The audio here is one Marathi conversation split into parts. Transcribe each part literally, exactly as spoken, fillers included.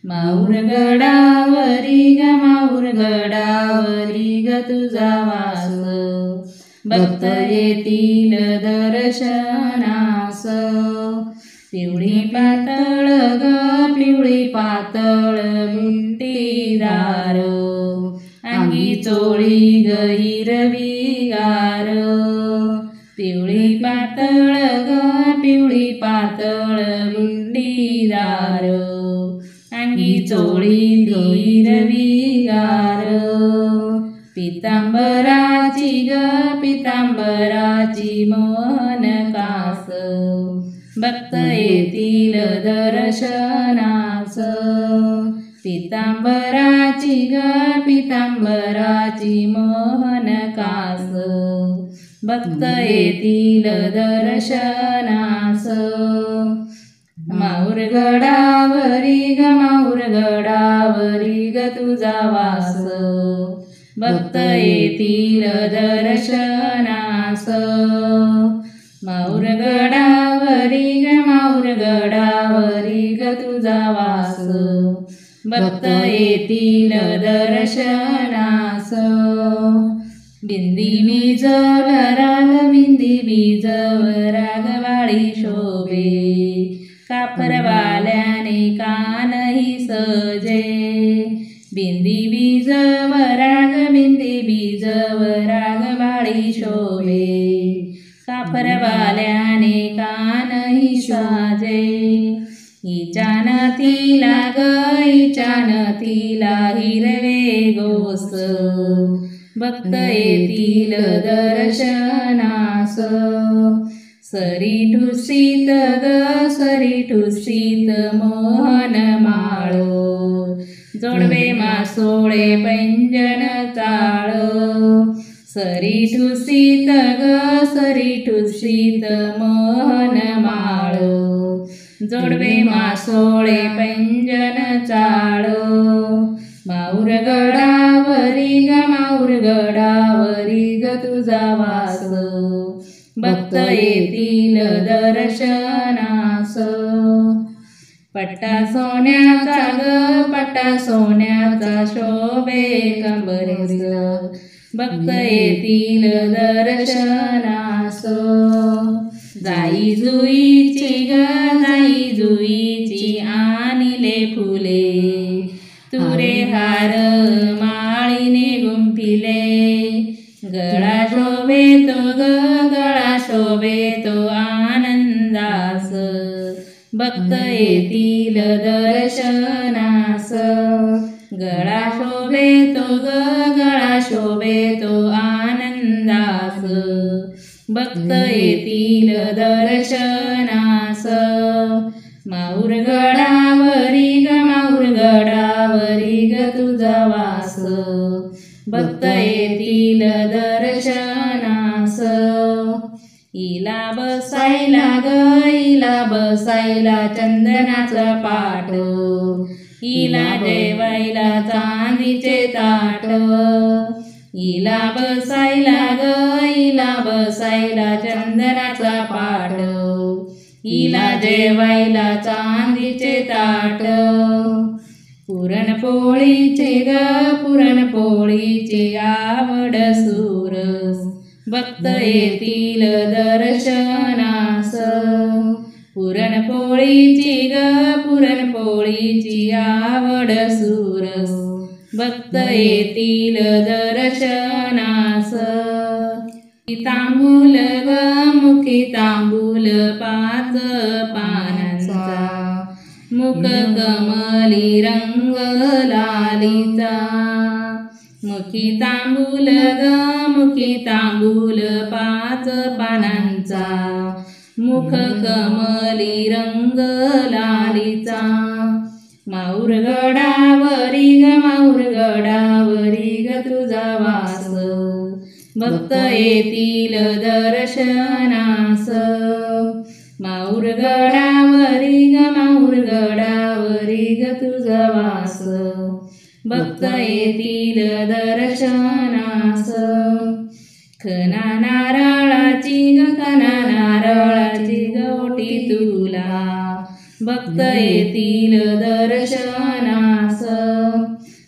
माऊर गडावरी ग माऊर गडावरी ग तुझा वास, भक्त येतील दर्शनास। पिवळी पातळ ग पिवळी पातळ बुट्टीदार, अंगी चोळी ग हिरवीगार। पिवळी पातळ ग पिवळी पातळ बुट्टीदार, अंगी चोळी ग हिरवीगार। पितांबराची ग पितांबराची मोहन कास, भक्त येतील दर्शनास। पितांबराची ग पितांबराची मोहन कास, भक्त येतील दर्शनास। माऊर गडावरी ग माऊर गडावरी ग तुझा वास, भक्त येतील दर्शनास। माऊर गडावरी ग माऊर गडावरी ग तुझा वास, भक्त येतील दर्शनास। बिंदी बीजवराग बिंदी बीजवराग वाळी शोभे, कापरवाल्याने कानही सजे। बिंदी बीजवराग बिंदी बीजवराग वाळी शोभे, कापरवाल्याने कानही साजे। हिच्या नथीला ग हिच्या नथीला हिरवे गोस, भक्त येतील दर्शनास। सरी ठुसीत ग सरी ठुसीत मोहन माळ, जोडवे मासोळे पैंजन ताळ। सरी ठुसीत ग सरी ठुसीत मोहन माळ, जोडवे मासोळे पैंजन चाळ। माऊर गडावरी ग माऊर गडावरी ग तुझा वास, भक्त येतील दर्शनास। पट्टा सोन्याचा ग पट्टा सोन्याचा शोभे कंबरेस, भक्त येतील दर्शनास। जाई जुईची ग जाई जुईची आणिले फुले, तुरे हार माळीने गुंफिले। गळा शोभे तो ग गळा शोभे तो आनंदास, भक्त येतील दर्शनास। गळा शोभे तो ग गळा शोभे तो आनंदास, भक्त येतील दर्शनास। माऊर गडावरी ग माऊर गडावरी ग तुझा वास, भक्त येतील दर्शनास। इला बसायला ग इला बसायला चंदनाचा पाट, इला जेवायला चांदीचे ताट। इला बसायला ग इला बसायला चंदनाचा पाट, इला जेवायला चांदीचे ताट। पुरणपोळीचे ग पुरणपोळीचे आवड सुरस, भक्त येतील दर्शनास। पुरणपोळीची ग पुरणपोळीची आवड सुरस, भक्त येतील दर्शनास। तांबूल ग मुखी तांबूल पाच पानांचा, मुख कमली रंग लालीचा। मुखी तांबूल ग मुखी तांबूल पाच पानांचा, मुख कमली रंग लालीचा। माऊर गडावरी ग माऊर गडावरी ग तुझा वास, भक्त येतील दर्शनास। माऊर गडावरी ग माऊर गडावरी ग तुझा वास, भक्त येतील दर्शनास। खना नारळाची ग खना नारळाची गवटी तुला, भक्त येतील दर्शनास।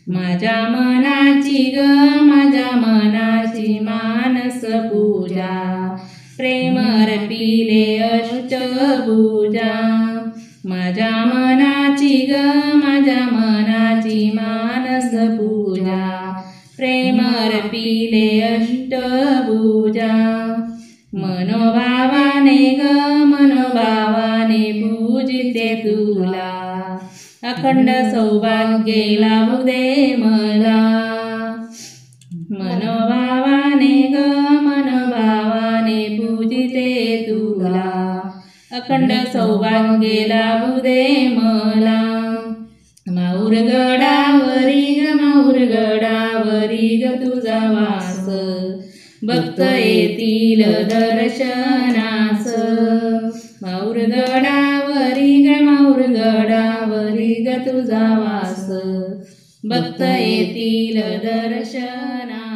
माझ्या मनाची ग माझ्या मनाची मानस पूजा प्रेम अर्पिले अष्टभुजा माझ्या मनाची ग माझ्या मनाची मानस पूजा प्रेम अर्पिले अष्टभुजा मनोभावाने ग मनोभावाने पूजिते तुला अखंड सौभाग्य लाभू दे मला मनोभावाने ग मनोभावाने पूजिते तुला अखंड सौभाग्य लाभू दे मला माऊर गडावरी ग माऊर गडावरी ग तुझा वास भक्त येतील दर्शनास माऊर गडावरी ग माऊर गडावरी ग तुझा वास भक्त येतील दर्शनास।